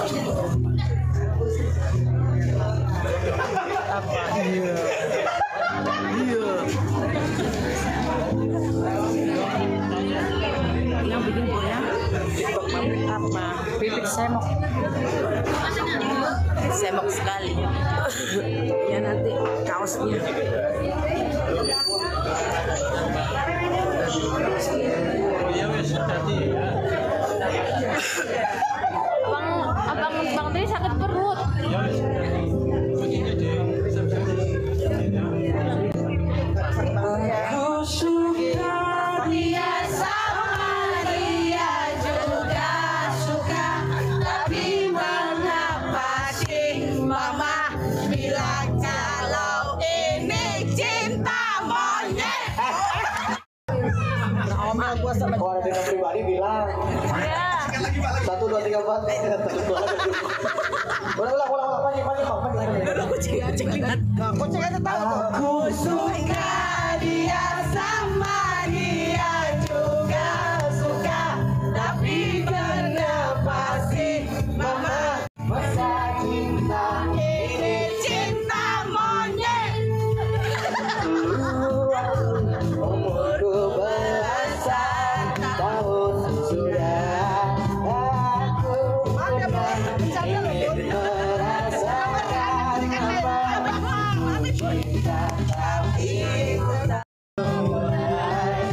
Apa? Iya. Yang bikin goyang apa? Bibit semok. Semok sekali. Ya nanti kaosnya. Bang Tri sakit perut. Aku suka dia sama dia juga suka, tapi mengapa sih mama bilang kalau ini cinta monyet? Nah, omel gua sama kalau ada dengan pribadi bilang. Ya. 1, 2, 3, 4. Ulang, pagi. udah kucing lihat. Nah, kucing aja tahu. Aku suka dia sama dia juga suka, tapi kenapa sih mama masa cinta ini cinta monyet? Umurku belasan tahun sudah, aku pernah ingin merasakan cinta, tapi ku tak mulai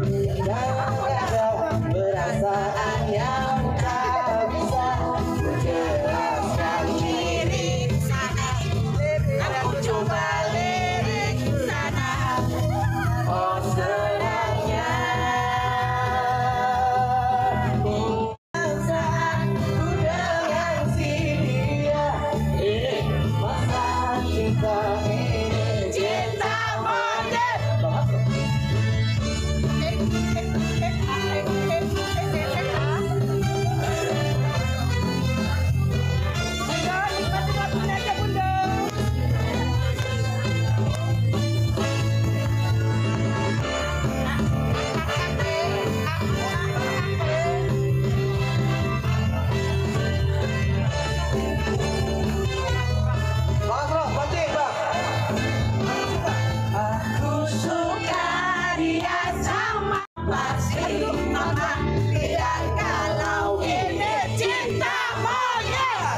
dan perasaan yang tak bisa Jelaskan lirik sana, aku coba lirik sana. oh senangnya Saat ku dengan si dia, ini masa cinta ini cinta monyet. Bang Bro, pancing Bang. Aku suka dia sama pasti mama bilang kalau ini cinta monyet.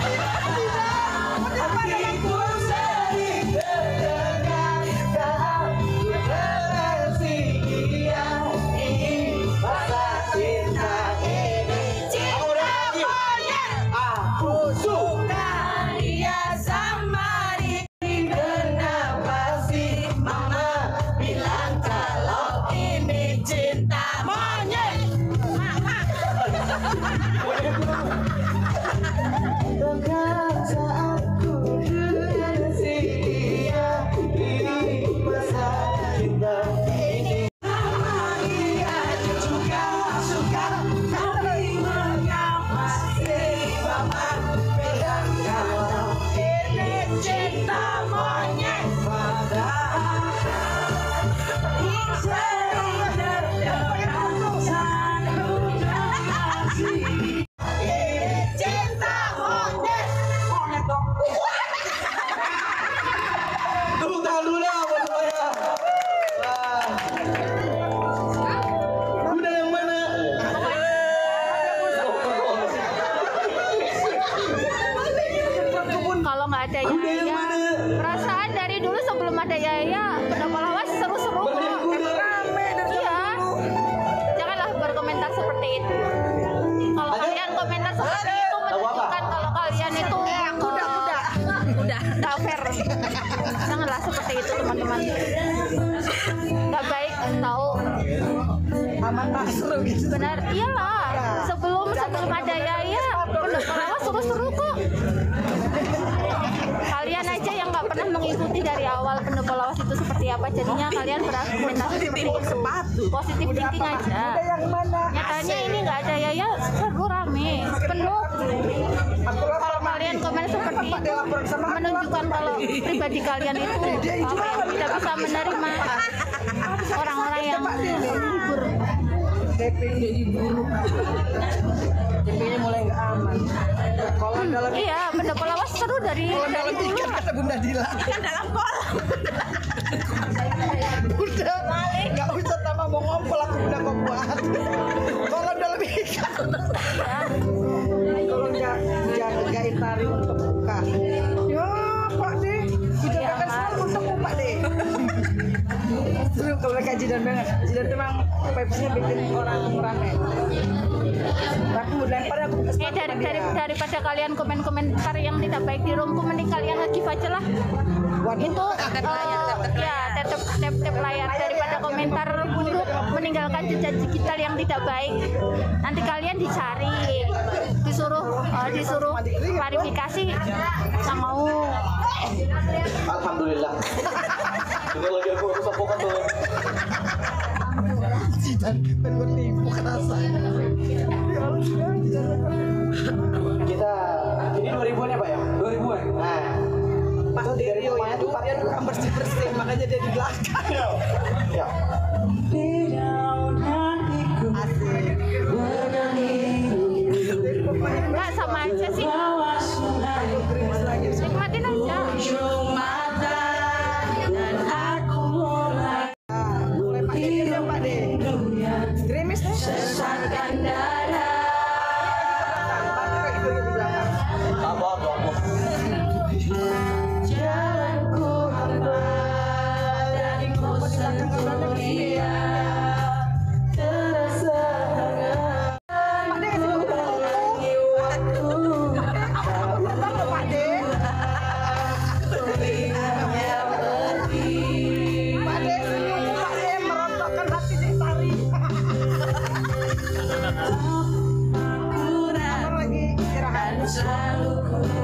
Hatiku sering terdengar Dengan si dia, ini masa cinta ini cinta monyet. aku Suka dia sama dia, kenapa sih mama bilang kalau ini cinta monyet? Bahkan saat ku dengan si dia, ini masa cinta ini Dia juga suka, tapi mengapa sih mama bilang kalau ini cinta monyet? Padahal sering terdengar satu kasih ini cinta monyet. tepuk tangan dulu dah buat semuanya. Wah. Kuda yang mana? Kalau nggak ada Kuda yang Yaya, mana? perasaan dari dulu sebelum ada Yaya, Pendopo Lawas seru-seru kok. Iya, janganlah berkomentar seperti itu. Kalau kalian komentar seperti itu menunjukkan kalau kalian itu udah fair. Janganlah seperti itu teman-teman. Nggak baik tahu. Aman tak seru gitu. Benar, iyalah. Sebelum ada Yaya, Pendopo Lawas seru-seru kok. Kalian aja yang nggak pernah mengikuti dari awal Pendopo Lawas itu seperti apa, jadinya kalian berargumentasi seperti itu. Positif thinking aja. Yang mana? Nyatanya ini nggak ada Yaya, seru rame, penuh. Kalau kalian komen seperti itu, menunjukkan kalau pribadi kalian itu apa ya, tidak bisa menerima orang-orang yang libur. DP jadi buruk. DP-nya mulai nggak aman. Kalau Iya, pendopo lawas seru dari dulu. Kata Bunda Dila. Ikan dalam kolam. Udah, nggak usah tambah mau ngompol, aku udah kau buat. Kolam dalam ikan. Tolong jagain tari untuk buka. Ya Pak deh, udah makan semua untuk Pak deh. Seru kalau mereka jidan banget. Jidan itu memang vibes-nya bikin orang rame. Aku lempar aku Daripada kalian komen-komentar yang tidak baik di roomku, mending kalian nge-give aja lah. Itu ya tap layar daripada komentar buruk, meninggalkan jejak digital yang tidak baik. Nanti kalian dicari, disuruh klarifikasi, nggak mau. Alhamdulillah. Ini lagi aku sapokan tuh. jidan bertipu kerasa. Kita ini 2000-an ya Pak ya? 2000-an. Nah, Pak Derio itu dia tukang bersih-bersih, makanya dia di belakang. ya. Asik. Nggak, sama aja sih. Nikmatin aja. Mulai Pak Derio, Pak De. Gerimis deh. Sabar dong. Selalu